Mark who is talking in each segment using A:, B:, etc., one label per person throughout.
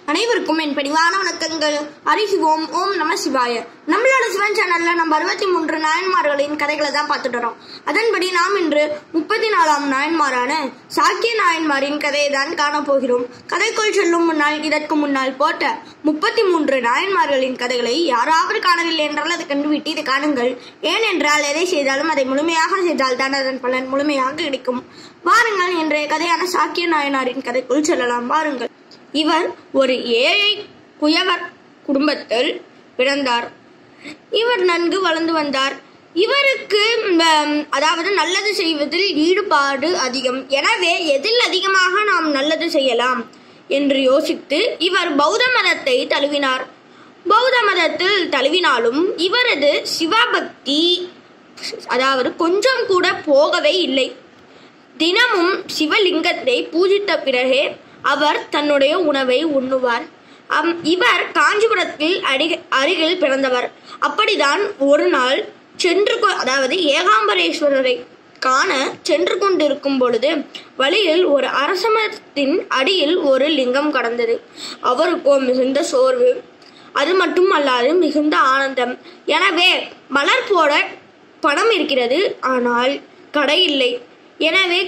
A: அனைவருக்கும் என் பணிவான வணக்கங்கள். அறிவோம். ஓம் நம சிவாய. நம்மளோட சிவன் சேனல்ல நம்ம 63 நாயன்மார்களின் கதைகளை தான் பார்த்துட்டு வரோம். அதன்படி நாம் இன்று 34ஆம் நாயன்மாரான சாக்கிய நாயன்மாரின் கதையை தான் காணப்போகிறோம். கதைக்குள் செல்லும் முன்னால் இதற்கு முன்னால் போட்ட 33 நாயன்மார்களின் கதைகளை யாராவது காணவில்லை என்றால் அதை கண்டுவிட்டு இதை காணுங்கள். ஏனென்றால் எதை செய்தாலும் அதை முழுமையாக செய்தால் தான் அதன் பலன் முழுமையாக கிடைக்கும். வாருங்கள், இன்றைய கதையான சாக்கிய நாயனாரின் கதைக்குள் செல்லலாம். வாருங்கள். இவர் ஒரு ஏழை குயவர் குடும்பத்தில் பிறந்தார். இவர் நன்கு வளர்ந்து வந்தார். இவருக்கு அதாவது நல்லது செய்வதில் ஈடுபாடு அதிகம். எனவே எதில் அதிகமாக நாம் நல்லது செய்யலாம் என்று யோசித்து இவர் பௌத்த மதத்தை தழுவினார். பௌத்த மதத்தில் தழுவினாலும் இவரது சிவபக்தி அதாவது கொஞ்சம் கூட போகவே இல்லை. தினமும் சிவலிங்கத்தை பூஜித்த பிறகே அவர் தன்னுடைய உணவை உண்ணுவார். இவர் காஞ்சிபுரத்தில் அருகில் பிறந்தவர். அப்படிதான் ஒரு நாள் அதாவது ஏகாம்பரேஸ்வரரை காண சென்று கொண்டிருக்கும் பொழுது வழியில் ஒரு அரசமரத்தின் அடியில் ஒரு லிங்கம் கடந்தது. அவருக்கோ மிகுந்த சோர்வு, அது மட்டும் அல்லாது மிகுந்த ஆனந்தம். எனவே மலர் போட பணம் இருக்கிறது, ஆனால் கடை இல்லை. எனவே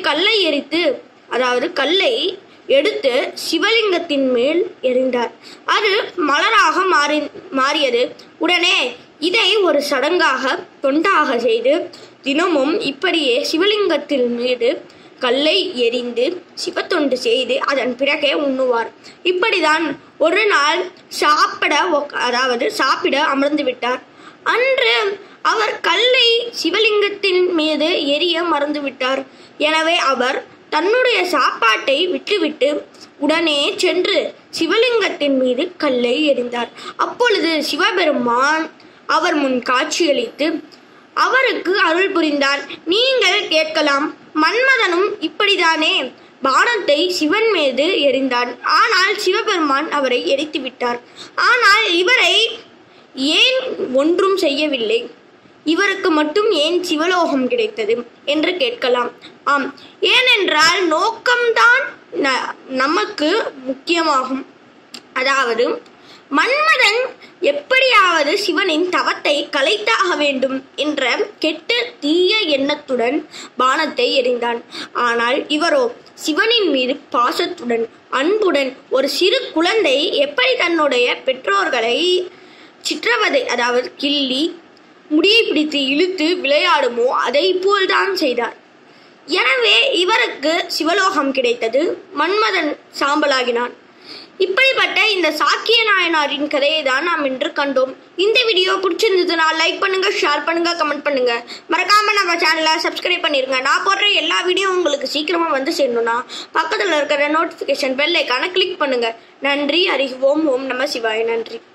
A: கல்லை எடுத்து சிவலிங்கத்தின் மேல் எறிந்தார். அது மலராக மாறியது. உடனே இதை ஒரு சடங்காக தொண்டாக செய்து தினமும் இப்படியே சிவலிங்கத்தின் மீது கல்லை எறிந்து சிவத்தொண்டு செய்து அதன் பிறகே உண்ணுவார். இப்படிதான் ஒரு நாள் சாப்பிட அமர்ந்து விட்டார். அன்று அவர் கல்லை சிவலிங்கத்தின் மீது எரிய மறந்து விட்டார். எனவே அவர் தன்னுடைய சாப்பாட்டை விட்டுவிட்டு உடனே சென்று சிவலிங்கத்தின் மீது கல்லை எறிந்தார். அப்பொழுது சிவபெருமான் அவர் முன் காட்சியளித்து அவருக்கு அருள் புரிந்தார். நீங்கள் கேட்கலாம், மன்மதனும் இப்படித்தானே பானத்தை சிவன் மீது எறிந்தான். ஆனால் சிவபெருமான் அவரை எரித்து விட்டார். ஆனால் இவரை ஏன் ஒன்றும் செய்யவில்லை, இவருக்கு மட்டும் ஏன் சிவலோகம் கிடைத்தது என்று கேட்கலாம். ஆம், ஏனென்றால் நோக்கம்தான் நமக்கு முக்கியமாகும். அதாவது மன்மதன் எப்படியாவது சிவனின் தவத்தை கலைத்தாக வேண்டும் என்ற கெட்ட தீய எண்ணத்துடன் பானத்தை எறிந்தான். ஆனால் இவரோ சிவனின் மீது பாசத்துடன் அன்புடன் ஒரு சிறு குழந்தை எப்படி தன்னுடைய பெற்றோர்களை சிற்றவதை அதாவது கிள்ளி முடியை பிடித்து இழுத்து விளையாடுமோ அதை போல்தான் செய்தார். எனவே இவருக்கு சிவலோகம் கிடைத்தது. மன்மதன் சாம்பலாகினான். இப்படிப்பட்ட இந்த சாக்கிய நாயனாரின் கதையை தான் நாம் இன்று கண்டோம். இந்த வீடியோ பிடிச்சிருந்ததுன்னா லைக் பண்ணுங்க, ஷேர் பண்ணுங்க, கமெண்ட் பண்ணுங்க. மறக்காம நம்ம சேனலை சப்ஸ்கிரைப் பண்ணிருங்க. நான் போடுற எல்லா வீடியோ உங்களுக்கு சீக்கிரமா வந்து சேரணும்னா பக்கத்துல இருக்கிற நோட்டிபிகேஷன் பெல் ஐகானை கிளிக் பண்ணுங்க. நன்றி. அறிவோம். ஓம் நம சிவாய. நன்றி.